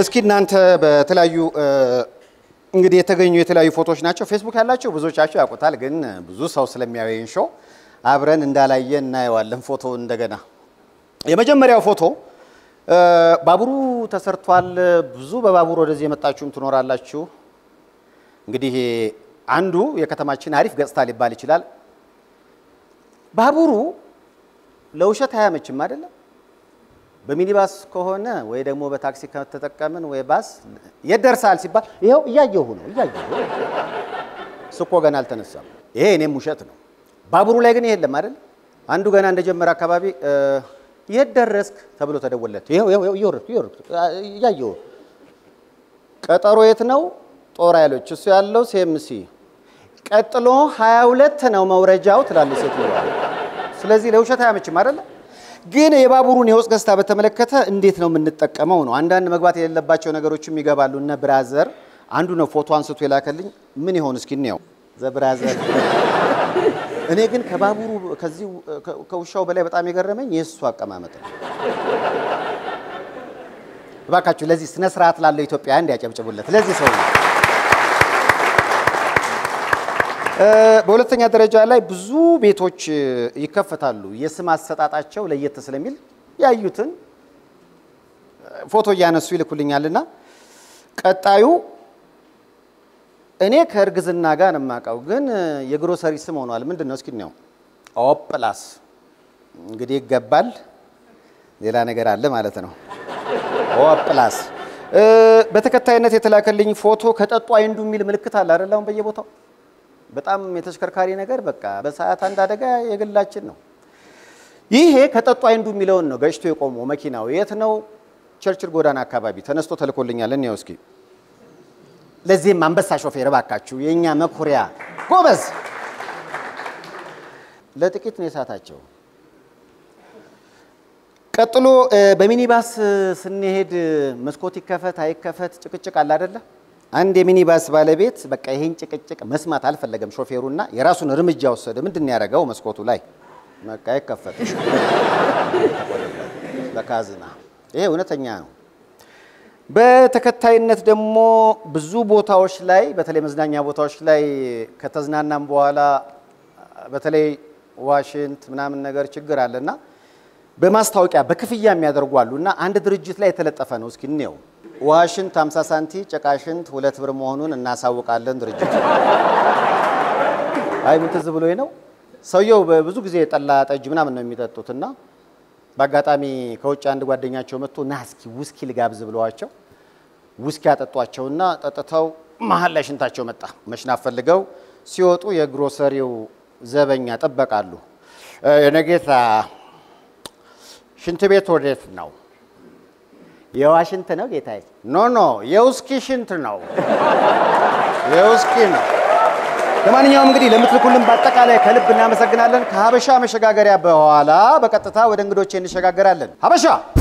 እስኪ እናንተ በተለያዩ እንግዲህ የተገኙ የተለያዩ ፎቶዎች ናቸው ፌስቡክ ያላችሁ ብዙዎቻችሁ ያውቁታል ግን ብዙ ሰው ስለሚያየን ሾው አብረን እንዳላየን እናየዋለን ፎቶ እንደገና የመጀመሪያው ፎቶ ባቡሩ ተሰርቷል ብዙ በባቡር ወደዚህ የመጣችሁም ትኖራላችሁ እንግዲህ አንዱ የከተማችን አሪፍ ገጽታ ሊባል ይችላል ባቡሩ ለውሸት አያመችም አይደል በሚኒባስ ከሆነ ወይ ደግሞ በታክሲ ከተጠቀምን ወይ ባስ ይደርሳል ሲባል ይሄው እያየሁ ነው ስኮ ገና አልተነሳም ይሄ እኔም ውሸት ነው ባቡሩ ላይ ግን ይሄለም አይደል አንዱ ገና እንደጀመረ አካባቢ ይደረስክ ተብሎ ተደወለለት ይሄው ይወርድ እያየሁ ቀጠሮ የት ነው ጦር ኃይሎች እሱ ያለው ሲኤምሲ ቀጥሎ 22 ነው መውረጃው ትላለች ሴትየዋ ስለዚህ ለውሸት አያመችም አይደል ግን የባቡሩን የውስጥ ገጽታ በተመለከተ እንዴት ነው የምንጠቀመው ነው አንዳንድ መግባት የሌለባቸው ነገሮችም ይገባሉና ብራዘር አንዱ ነው ፎቶ አንስቶ የላከልኝ ምን ይሆን እስኪ ነው ዘብራዘር እኔ ግን ከባቡሩ ከዚህ ከውሻው በላይ በጣም የገረመኝ የሱ አቀማመጥ ነው ባካችሁ ለዚህ ስነ ስርዓት ላለው ኢትዮጵያ እንዲያጨብጭቡለት ለዚህ ሰው በሁለተኛ ደረጃ ላይ ብዙ ቤቶች ይከፈታሉ የስም አሰጣጣቸው ለየት ስለሚል ያዩትን ፎቶ ያነሱ ይልኩልኛልና ቀጣዩ እኔ ከርግዝና ጋር ነማቀው ግን የግሮሰሪ ስም ሆኗል ምንድነው እስኪ ነው ኦፕላስ እንግዲህ ይገባል ሌላ ነገር አለ ማለት ነው ኦፕላስ በተከታይነት የተላከልኝ ፎቶ ከጠጡ አይንዱ የሚል ምልክት አለ አይደለም በየቦታው በጣም የተሽከርካሪ ነገር በቃ በሰዓት አንድ አደጋ የግላችን ነው ይሄ ከጠጡ አይንዱ የሚለውን ነው ገጭቶ የቆመው መኪናው የት ነው ቸርችል ጎዳና አካባቢ ተነስቶ ተልኮልኛል እንየው እስኪ ለዚህ አንበሳ ሾፌር ባካችሁ የኛ መኩሪያ ጎበዝ ለጥቂት ነው የሳታቸው ቀጥሎ በሚኒባስ ስንሄድ መስኮት ይከፈት አይከፈት ጭቅጭቅ አለ አይደለ አንድ የሚኒባስ ባለቤት በቃ ይሄን ጭቅጭቅ መስማት አልፈለገም ሾፌሩና የራሱን እርምጃ ወሰደ ምንድነው ያደረገው መስኮቱ ላይ በቃ ይከፈት በካዝና ይሄ እውነተኛ ነው በተከታይነት ደግሞ ብዙ ቦታዎች ላይ በተለይ መዝናኛ ቦታዎች ላይ ከተዝናናም በኋላ በተለይ ዋሽንት ምናምን ነገር ችግር አለና በማስታወቂያ በክፍያ የሚያደርጓሉና አንድ ድርጅት ላይ የተለጠፈ ነው እስኪ ነው ዋሽንት 50 ሳንቲ ጨቃሽንት 2 ብር መሆኑን እናሳውቃለን ድርጅት አይ ምን ትዝ ብሎኝ ነው ሰውየው በብዙ ጊዜ ጠላ ጠጅ ምናምን ነው የሚጠጡትና በአጋጣሚ ከውጭ አንድ ጓደኛቸው መጥቶ ናስኪ ውስኪ ልጋብዝ ብለዋቸው ውስኪ ያጠጧቸውና ጠጥተው መሃል ላይ ሽንታቸው መጣ መሽናፍ ፈልገው ሲወጡ የግሮሰሪው ዘበኛ ጠበቃሉ የነጌታ ሽንት ቤት ወዴት ነው የዋሽንት ነው ጌታዬ ኖ የውስኪ ሽንት ነው የውስኪ ነው ለማንኛውም እንግዲህ ለምትልኩልን በአጠቃላይ ከልብ እናመሰግናለን ከሀበሻ መሸጋገሪያ በኋላ በቀጥታ ወደ እንግዶቼ እንሸጋገራለን ሀበሻ